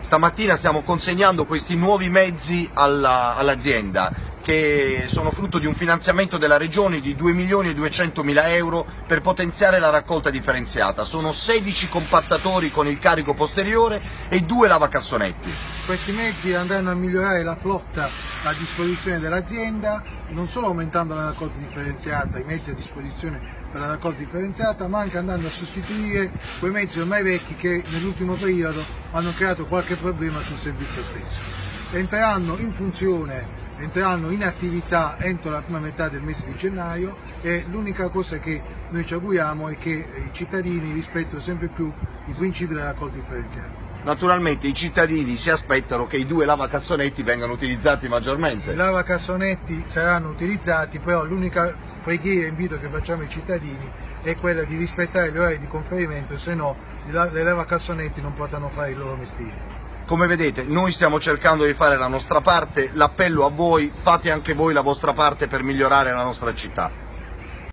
Stamattina stiamo consegnando questi nuovi mezzi all'azienda, che sono frutto di un finanziamento della Regione di 2.200.000 euro per potenziare la raccolta differenziata. Sono 16 compattatori con il carico posteriore e 2 lavacassonetti. Questi mezzi andranno a migliorare la flotta a disposizione dell'azienda, non solo aumentando la raccolta differenziata, i mezzi a disposizione per la raccolta differenziata, ma anche andando a sostituire quei mezzi ormai vecchi che nell'ultimo periodo hanno creato qualche problema sul servizio stesso. Entreranno in funzione, entreranno in attività entro la prima metà del mese di gennaio e l'unica cosa che noi ci auguriamo è che i cittadini rispettino sempre più i principi della raccolta differenziata. Naturalmente i cittadini si aspettano che i 2 lavacassonetti vengano utilizzati maggiormente. I lavacassonetti saranno utilizzati, però l'unica preghiera e invito che facciamo ai cittadini è quella di rispettare gli orari di conferimento, se no i lavacassonetti non potranno fare il loro mestiere. Come vedete, noi stiamo cercando di fare la nostra parte, l'appello a voi: fate anche voi la vostra parte per migliorare la nostra città.